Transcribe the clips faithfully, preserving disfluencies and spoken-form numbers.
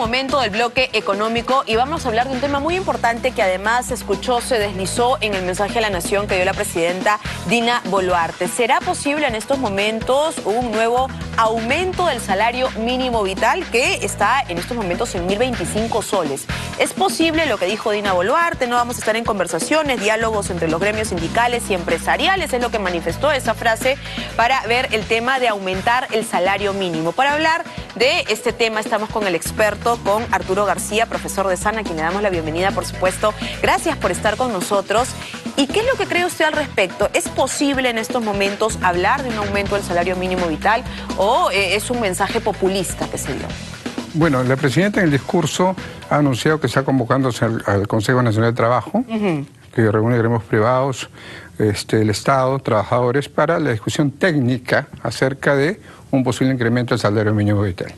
momento del bloque económico y vamos a hablar de un tema muy importante que además se escuchó, se deslizó en el mensaje a la Nación que dio la presidenta Dina Boluarte. ¿Será posible en estos momentos un nuevo aumento del salario mínimo vital que está en estos momentos en mil veinticinco soles? ¿Es posible lo que dijo Dina Boluarte? No vamos a estar en conversaciones, diálogos entre los gremios sindicales y empresariales, es lo que manifestó esa frase para ver el tema de aumentar el salario mínimo. Para hablar de este tema estamos con el experto, con Arturo García, profesor de SANA, a quien le damos la bienvenida, por supuesto. Gracias por estar con nosotros. ¿Y qué es lo que cree usted al respecto? ¿Es posible en estos momentos hablar de un aumento del salario mínimo vital o eh, es un mensaje populista que se dio? Bueno, la presidenta en el discurso ha anunciado que está convocándose al, al Consejo Nacional de Trabajo, uh-huh. que reúne gremios privados, este, el Estado, trabajadores, para la discusión técnica acerca de un posible incremento del salario mínimo vital.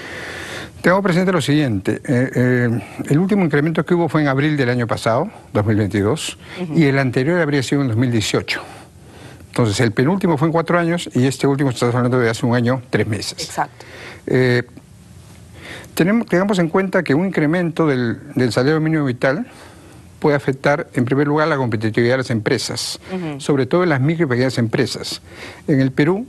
Tengo presente lo siguiente, eh, eh, el último incremento que hubo fue en abril del año pasado, dos mil veintidós, uh-huh. y el anterior habría sido en dos mil dieciocho. Entonces, el penúltimo fue en cuatro años y este último estamos hablando de hace un año, tres meses. Exacto. Eh, tenemos, tengamos en cuenta que un incremento del, del salario mínimo vital puede afectar, en primer lugar, la competitividad de las empresas, uh-huh. sobre todo en las micro y pequeñas empresas. En el Perú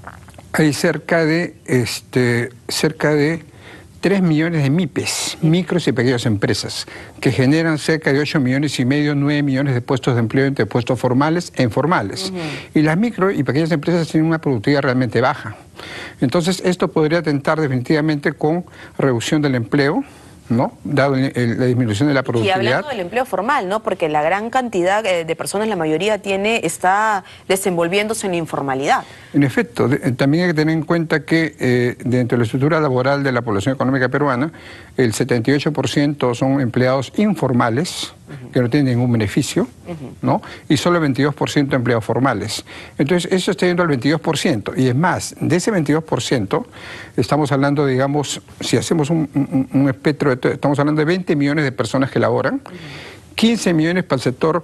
hay cerca de, este, cerca de tres millones de MIPES, micros y pequeñas empresas, que generan cerca de ocho millones y medio, nueve millones de puestos de empleo entre puestos formales e informales. Uh-huh. Y las micro y pequeñas empresas tienen una productividad realmente baja. Entonces, esto podría atentar definitivamente con reducción del empleo, ¿no? Dado el, el, la disminución de la productividad. Y hablando del empleo formal, ¿no? Porque la gran cantidad de personas, la mayoría tiene, está desenvolviéndose en informalidad. En efecto, de, también hay que tener en cuenta que eh, dentro de la estructura laboral de la población económica peruana, el setenta y ocho por ciento son empleados informales, uh-huh. que no tienen ningún beneficio, uh-huh. ¿no? Y solo el veintidós por ciento empleados formales. Entonces, eso está yendo al veintidós por ciento. Y es más, de ese veintidós por ciento, estamos hablando, digamos, si hacemos un, un, un espectro, de, estamos hablando de veinte millones de personas que laboran, uh-huh. quince millones para el sector,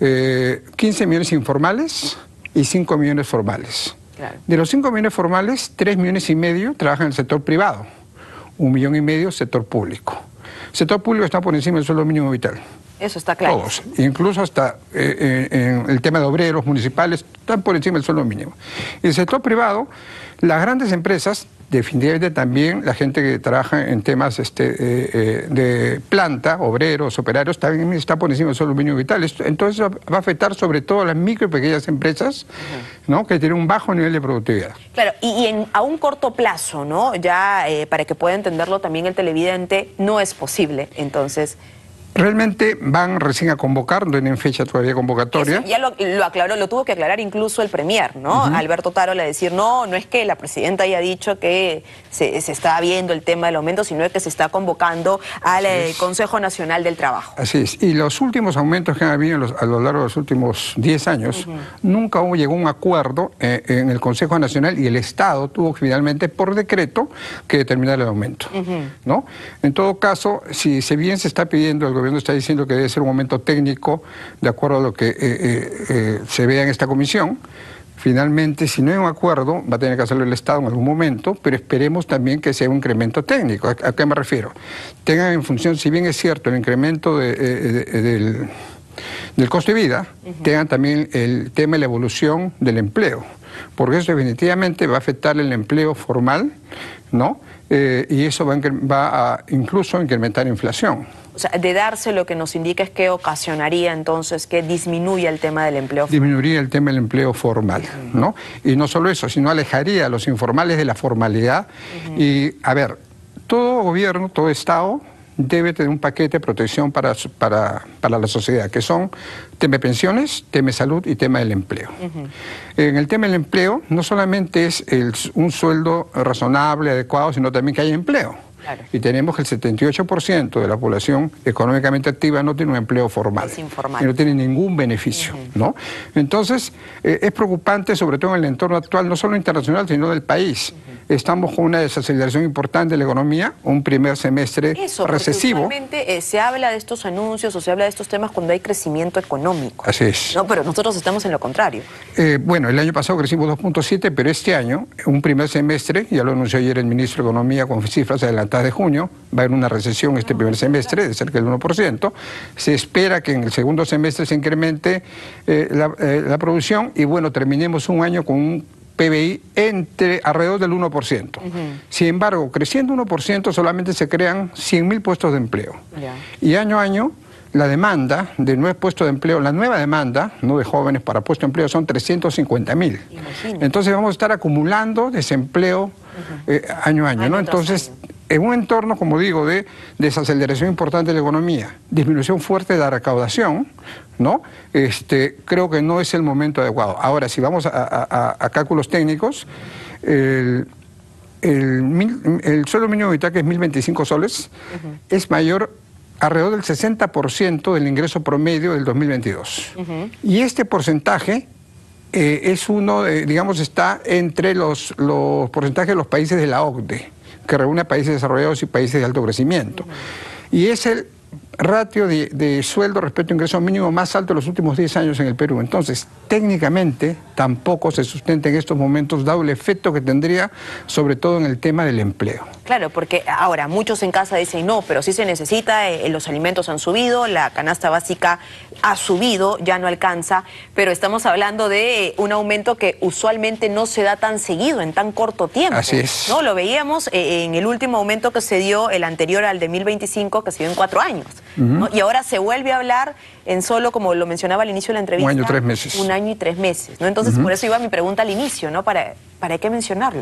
eh, quince millones informales y cinco millones formales. Claro. De los cinco millones formales, tres millones y medio trabajan en el sector privado, un millón y medio sector público. El sector público está por encima del sueldo mínimo vital. Eso está claro. Todos, incluso hasta eh, en el tema de obreros municipales, están por encima del sueldo mínimo. Y el sector privado, las grandes empresas, definitivamente también la gente que trabaja en temas este, eh, eh, de planta, obreros, operarios, también está por encima del sueldo mínimo vital. Entonces va a afectar sobre todo a las micro y pequeñas empresas, uh-huh. ¿no? que tienen un bajo nivel de productividad. Claro, y, y en, a un corto plazo, ¿no? Ya eh, para que pueda entenderlo también el televidente, no es posible, entonces... Realmente van recién a convocar, no tienen fecha todavía convocatoria. Eso ya lo, lo aclaró, lo tuvo que aclarar incluso el premier, ¿no? Uh-huh. Alberto Tarola, decir, no, no es que la presidenta haya dicho que se, se está viendo el tema del aumento, sino que se está convocando al eh, Consejo Nacional del Trabajo. Así es, y los últimos aumentos que han habido los, a lo largo de los últimos diez años, uh-huh. nunca hubo, llegó un acuerdo eh, en el Consejo Nacional y el Estado tuvo finalmente por decreto que determinar el aumento, uh-huh. ¿no? En todo caso, si, si bien se está pidiendo el gobierno está diciendo que debe ser un momento técnico de acuerdo a lo que eh, eh, eh, se vea en esta comisión. Finalmente, si no hay un acuerdo, va a tener que hacerlo el Estado en algún momento, pero esperemos también que sea un incremento técnico. ¿A, a qué me refiero? Tengan en función, si bien es cierto el incremento de, de, de, del, del costo de vida, uh-huh. tengan también el tema de la evolución del empleo, porque eso definitivamente va a afectar el empleo formal, ¿no? Eh, y eso va a, va a incluso incrementar inflación. O sea, de darse lo que nos indica es que ocasionaría entonces que disminuya el tema del empleo formal. Disminuiría el tema del empleo formal, uh-huh. ¿no? Y no solo eso, sino alejaría a los informales de la formalidad. Uh-huh. Y, a ver, todo gobierno, todo Estado debe tener un paquete de protección para, para, para la sociedad, que son tema de pensiones, tema de salud y tema del empleo. Uh-huh. En el tema del empleo, no solamente es el, un sueldo razonable, adecuado, sino también que haya empleo. Claro. Y tenemos que el setenta y ocho por ciento de la población económicamente activa no tiene un empleo formal. Es informal. Y no tiene ningún beneficio, uh-huh. ¿no? Entonces, eh, es preocupante, sobre todo en el entorno actual, no solo internacional, sino del país. Uh-huh. estamos con una desaceleración importante de la economía, un primer semestre Eso, recesivo. Usualmente eh, se habla de estos anuncios o se habla de estos temas cuando hay crecimiento económico. Así es. No, pero nosotros estamos en lo contrario. Eh, bueno, el año pasado crecimos dos punto siete, pero este año, un primer semestre, ya lo anunció ayer el ministro de Economía con cifras adelantadas de junio, va a haber una recesión este primer semestre de cerca del uno por ciento. Se espera que en el segundo semestre se incremente eh, la, eh, la producción y bueno, terminemos un año con un P B I entre alrededor del uno por ciento. Uh-huh. Sin embargo, creciendo uno por ciento solamente se crean cien mil puestos de empleo. Yeah. Y año a año la demanda de nuevos puestos de empleo, la nueva demanda, no de jóvenes para puestos de empleo, son trescientos cincuenta mil. Entonces vamos a estar acumulando desempleo uh-huh. eh, año a año, año ¿no? Entonces, año. En un entorno, como digo, de desaceleración importante de la economía, disminución fuerte de la recaudación, ¿no? Este, creo que no es el momento adecuado. Ahora, si vamos a, a, a cálculos técnicos, el, el, el sueldo mínimo vital, que es mil veinticinco soles, uh-huh. es mayor alrededor del sesenta por ciento del ingreso promedio del dos mil veintidós. Uh-huh. Y este porcentaje eh, es uno, eh, digamos, está entre los, los porcentajes de los países de la O C D E, que reúne a países desarrollados y países de alto crecimiento. Uh-huh. Y es el ratio de, de sueldo respecto a ingreso mínimo más alto de los últimos diez años en el Perú. Entonces, técnicamente, tampoco se sustenta en estos momentos, dado el efecto que tendría, sobre todo en el tema del empleo. Claro, porque ahora muchos en casa dicen, no, pero sí se necesita, eh, los alimentos han subido, la canasta básica ha subido, ya no alcanza, pero estamos hablando de un aumento que usualmente no se da tan seguido, en tan corto tiempo. Así es. ¿No? Lo veíamos eh, en el último aumento que se dio, el anterior al de mil veinticinco, que se dio en cuatro años. Uh-huh. ¿No? Y ahora se vuelve a hablar en solo, como lo mencionaba al inicio de la entrevista, un año y tres meses. Un año y tres meses, ¿no? Entonces, uh-huh. por eso iba mi pregunta al inicio, ¿no? ¿Para, para qué mencionarlo?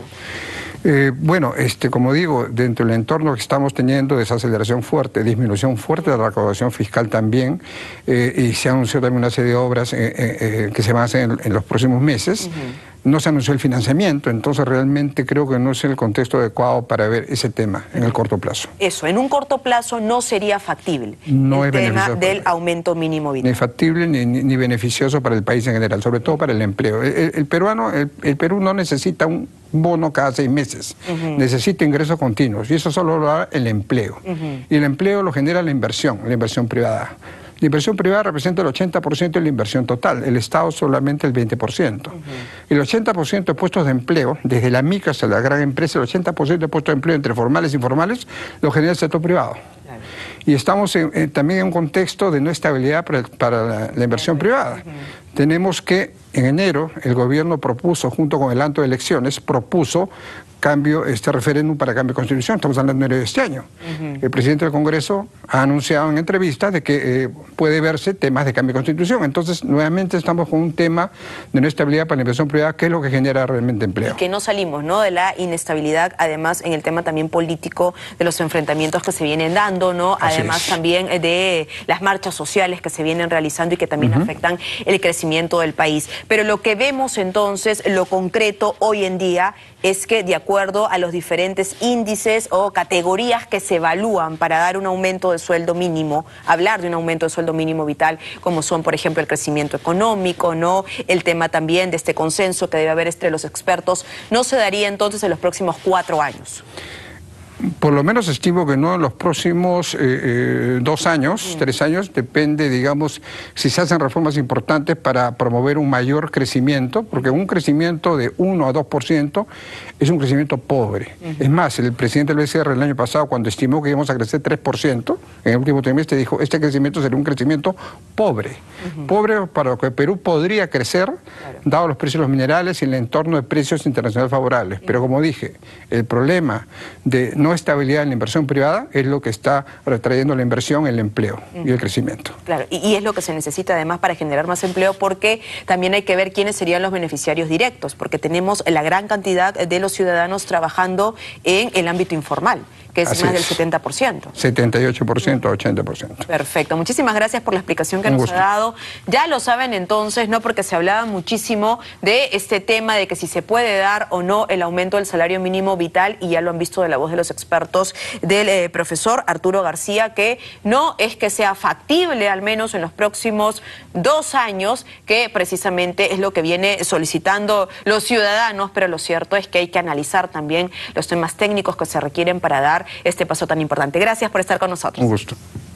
Eh, bueno, este, como digo, dentro del entorno que estamos teniendo, desaceleración fuerte, disminución fuerte de la recaudación fiscal también, eh, y se anunció también una serie de obras eh, eh, que se van a hacer en, en los próximos meses. Uh-huh. No se anunció el financiamiento, entonces realmente creo que no es el contexto adecuado para ver ese tema en el corto plazo. Eso, en un corto plazo no sería factible no el es tema del aumento mínimo vital. Ni factible ni, ni, ni beneficioso para el país en general, sobre todo para el empleo. El, el, el peruano, el, el Perú no necesita un bono cada seis meses, uh-huh. necesita ingresos continuos y eso solo lo da el empleo. Uh-huh. Y el empleo lo genera la inversión, la inversión privada. La inversión privada representa el ochenta por ciento de la inversión total, el Estado solamente el veinte por ciento. Uh-huh. El ochenta por ciento de puestos de empleo, desde la micro hasta la gran empresa, el ochenta por ciento de puestos de empleo entre formales e informales, lo genera el sector privado. Claro. Y estamos en, en, también en un contexto de no estabilidad para, para la, la inversión privada. Uh-huh. Tenemos que, en enero, el gobierno propuso, junto con el adelanto de elecciones, propuso cambio, este referéndum para cambio de constitución, estamos hablando de enero de este año. Uh-huh. El presidente del Congreso ha anunciado en entrevistas de que eh, puede verse temas de cambio de constitución. Entonces, nuevamente estamos con un tema de no estabilidad para la inversión privada, que es lo que genera realmente empleo. Y que no salimos, ¿no?, de la inestabilidad, además en el tema también político, de los enfrentamientos que se vienen dando, ¿no? Así además es. También de las marchas sociales que se vienen realizando y que también uh-huh. afectan el crecimiento del país. Pero lo que vemos entonces, lo concreto hoy en día, es que de acuerdo a los diferentes índices o categorías que se evalúan para dar un aumento de sueldo mínimo, hablar de un aumento de sueldo mínimo vital, como son, por ejemplo, el crecimiento económico, ¿no?, el tema también de este consenso que debe haber entre los expertos, no se daría entonces en los próximos cuatro años. Por lo menos estimo que no en los próximos eh, eh, dos años, sí. tres años, depende, digamos, si se hacen reformas importantes para promover un mayor crecimiento, porque un crecimiento de uno a dos por ciento es un crecimiento pobre. Uh-huh. Es más, el presidente del B C R el año pasado, cuando estimó que íbamos a crecer tres por ciento, en el último trimestre dijo, este crecimiento sería un crecimiento pobre. Uh-huh. Pobre para lo que Perú podría crecer, claro, dado los precios de los minerales y el entorno de precios internacionales favorables. Uh-huh. Pero como dije, el problema de no estabilidad en la inversión privada es lo que está retrayendo la inversión, el empleo uh-huh. y el crecimiento. Claro, y, y es lo que se necesita además para generar más empleo, porque también hay que ver quiénes serían los beneficiarios directos, porque tenemos la gran cantidad de los ciudadanos trabajando en el ámbito informal, que es Así más es. del setenta por ciento. setenta y ocho por ciento, ochenta por ciento. Perfecto. Muchísimas gracias por la explicación que Un nos gusto. ha dado. Ya lo saben entonces, ¿no?, porque se hablaba muchísimo de este tema de que si se puede dar o no el aumento del salario mínimo vital, y ya lo han visto de la voz de los expertos. expertos del eh, profesor Arturo García, que no es que sea factible, al menos en los próximos dos años, que precisamente es lo que viene solicitando los ciudadanos, pero lo cierto es que hay que analizar también los temas técnicos que se requieren para dar este paso tan importante. Gracias por estar con nosotros. Un gusto.